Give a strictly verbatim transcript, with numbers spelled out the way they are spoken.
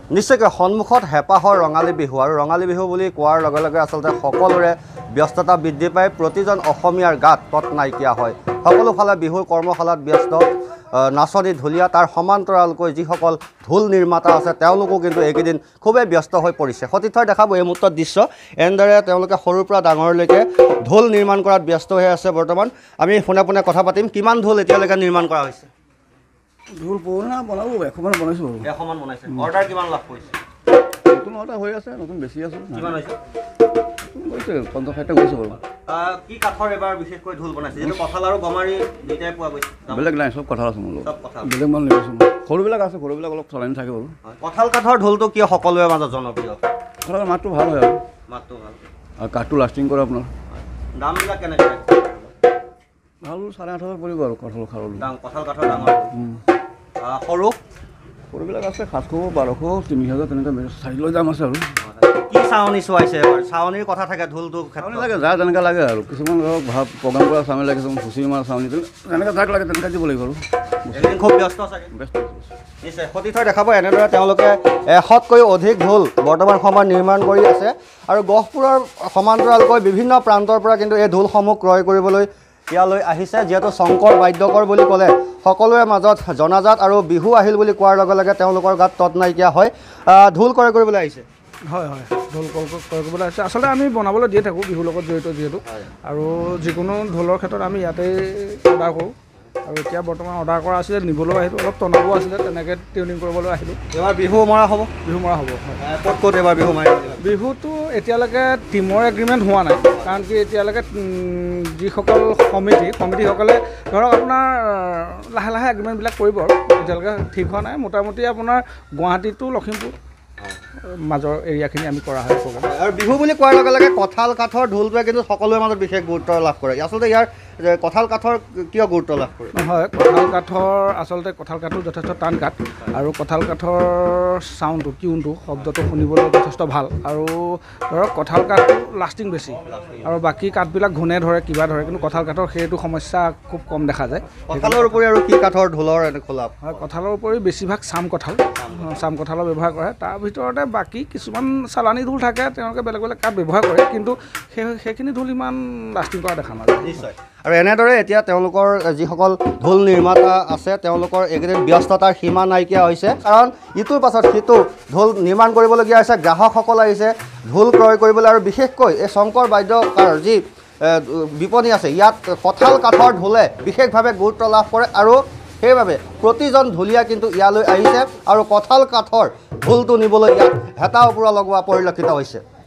নিশ্চয়কৈ সন্মুখত হেঁপাহৰ ৰঙালী বিহু আৰু ৰঙালী বিহু বুলি কোৱাৰ লগে লগে আচলতে সকলোৰে ব্যস্ততা বৃদ্ধি পায় প্ৰতিজন অসমীয়াৰ গাত তত নাইকিয়া হয় সকলো ফালে বিহুৰ কৰ্মশালাত ব্যস্ত নাচনী ঢুলীয়া তাৰ সমান্তৰালকৈ যিসকল ঢোল নিৰ্মাতা আছে তেওঁলোকো কিন্তু এইকেইদিন খুবেই ব্যস্ত হৈ পৰিছে সতীৰ্থই দেখাব এই মুহূৰ্তত দৃশ্য এনেদৰে তেওঁলোকে সৰুৰ পৰা ডাঙৰলৈকে ঢোল নিৰ্মাণ কৰাত ব্যস্ত হৈ আছে বৰ্তমান আমি পোনে পোনে কথা পাতিম কিমান ঢোল এতিয়ালৈকে নিৰ্মাণ কৰা হৈছে ঢোল পুৰণা বনাব এশমান বনাইছোঁ বাৰু এশমান বনাইছে অৰ্ডাৰ কিমান লাভ কৰিছে নতুন অৰ্ডাৰ হৈ আছে নতুন বেছি আছোঁ কিমান হৈছে গৈছে পঞ্চাছ ষাঠিটা গৈছে বাৰু কি কাঠৰ এবাৰ বিশেষকৈ ঢোল বনাইছে যিটো কঁঠাল আৰু গমাৰি দুইটাই পোৱা গৈছে বেলেগ নাই চব কঁঠাল আছে মোৰ লগত চব কঁঠাল বেলেগ মাল নিবিছোঁ সৰুবিলাক আছে সৰুবিলাক অলপ চলাইনি থাকে বাৰু কঁঠাল কাঠৰ ঢোলটো কিয় সকলোৰে মাজত জনপ্ৰিয় কঁঠালৰ মাতটো ভাল হয় আৰু মাতটো ভাল আৰু কাঠটো লাষ্টিং কৰে আপোনাৰ দামবিলাক কেনেকৈ ভাল চাৰে আঠ হাজাৰ পৰিব আৰু কঁঠাল খাৰৰ দাম কঁঠাল কাঠৰ ডাঙৰ সৰু সৰুবিলাক আছে সাতশ বাৰশ তিনি হাজাৰ তেনেকৈ চাৰিলৈ দাম আছে আৰু কি চাৱনী চোৱাইছে এবাৰ চাৱনীৰ কথা থাকে ঢোলটো চাউনি লাগে যাৰ যেনেকৈ লাগে আৰু কিছুমান ধৰক ভাল প্ৰগ্ৰাম কৰা চাউনি লাগে কিছুমান হুঁচৰি মাৰা চাউনি যেনেকৈ যাক লাগে তেনেকৈ দিব লাগিব আৰু খুব ব্যস্ত চাগে ব্যস্ত নিশ্চয় সতীৰ্থই দেখাব এনেদৰে তেওঁলোকে এশতকৈও অধিক ঢোল বৰ্তমান সময়ত নিৰ্মাণ কৰি আছে আৰু গহপুৰৰ সমান্তৰালকৈ বিভিন্ন প্ৰান্তৰ পৰা কিন্তু এই ঢোলসমূহ ক্ৰয় কৰিবলৈ ইয়ালৈ আহিছে যিহেতু শংকৰ বাদ্যকৰ বুলি ক'লে সকলোৰে মাজত জনাজাত আৰু বিহু আহিল বুলি কোৱাৰ লগে লগে তেওঁলোকৰ গাত তত নাইকিয়া হয় ঢোল ক্ৰয় কৰিবলৈ আহিছে হয় হয় ঢোল ক্ৰয় কৰিবলৈ আহিছে আচলতে আমি বনাবলৈ দিয়ে থাকোঁ বিহুৰ লগত জড়িত যিহেতু আৰু যিকোনো ঢোলৰ ক্ষেত্ৰত আমি ইয়াতে অৰ্ডাৰ কৰোঁ আৰু এতিয়া বৰ্তমান অৰ্ডাৰ কৰা আছিলে নিবলৈ আহিলোঁ অলপ টনাবও আছিলে তেনেকৈ টিউনিং কৰিবলৈ আহিলোঁ এবাৰ বিহু মৰা হ'ব বিহু মৰা হ'ব ক'ত ক'ত এবাৰ বিহু মাৰি বিহুটো এতিয়ালৈকে টীমৰ এগ্ৰিমেণ্ট হোৱা নাই কাৰণ কি এতিয়ালৈকে যিসকল সমিতি সমিতিসকলে ধৰক আপোনাৰ লাহে লাহে এগ্ৰিমেণ্টবিলাক কৰিব আৰু এতিয়ালৈকে ঠিক হোৱা নাই মোটামুটি আপোনাৰ গুৱাহাটীটো লখিমপুৰ মাজৰ এৰিয়াখিনি আমি কৰা হয় প্ৰগ্ৰাম আৰু বিহু বুলি কোৱাৰ লগে লগে কঁঠাল কাঠৰ ঢোলটোৱে কিন্তু সকলোৰে মাজত বিশেষ গুৰুত্ব লাভ কৰে আচলতে ইয়াৰ কঁঠাল কাঠৰ কিয় গুৰুত্ব লাভ কৰে হয় কঁঠাল কাঠৰ আচলতে কঁঠাল কাঠটো যথেষ্ট টান কাঠ আৰু কঁঠাল কাঠৰ চাউণ্ডটো টিউনটো শব্দটো শুনিবলৈ যথেষ্ট ভাল আৰু ধৰক কঁঠাল কাঠটো লাষ্টিং বেছি আৰু বাকী কাঠবিলাক ঘূনে ধৰে কিবা ধৰে কিন্তু কঁঠাল কাঠৰ সেইটো সমস্যা খুব কম দেখা যায় কঁঠালৰ উপৰি আৰু কি কাঠৰ ঢোলৰ এনে খোলা হয় কঁঠালৰ উপৰি বেছিভাগ চাম কঁঠাল চাম কঁঠালৰ ব্যৱহাৰ কৰে তাৰ ভিতৰতে বাকী কিছুমান চালানী ঢোল থাকে তেওঁলোকে বেলেগ বেলেগ কাঠ ব্যৱহাৰ কৰে কিন্তু সেই সেইখিনি ঢোল ইমান লাষ্টিং কৰা দেখা নাযায় নিশ্চয় আৰু এনেদৰে এতিয়া তেওঁলোকৰ যিসকল ঢোল নিৰ্মাতা আছে তেওঁলোকৰ এইকেইদিন ব্যস্ততাৰ সীমা নাইকিয়া হৈছে কাৰণ ইটোৰ পাছত সিটো ঢোল নিৰ্মাণ কৰিবলগীয়া হৈছে গ্ৰাহকসকল আহিছে ঢোল ক্ৰয় কৰিবলৈ আৰু বিশেষকৈ এই শংকৰ বাদ্যকাৰ যি বিপণী আছে ইয়াত কঁঠাল কাঠৰ ঢোলে বিশেষভাৱে গুৰুত্ব লাভ কৰে আৰু সেইবাবে প্ৰতিজন ঢুলীয়া কিন্তু ইয়ালৈ আহিছে আৰু কঁঠাল কাঠৰ ঢোলটো নিবলৈ ইয়াত হেতা ওপৰা লগোৱা পৰিলক্ষিত হৈছে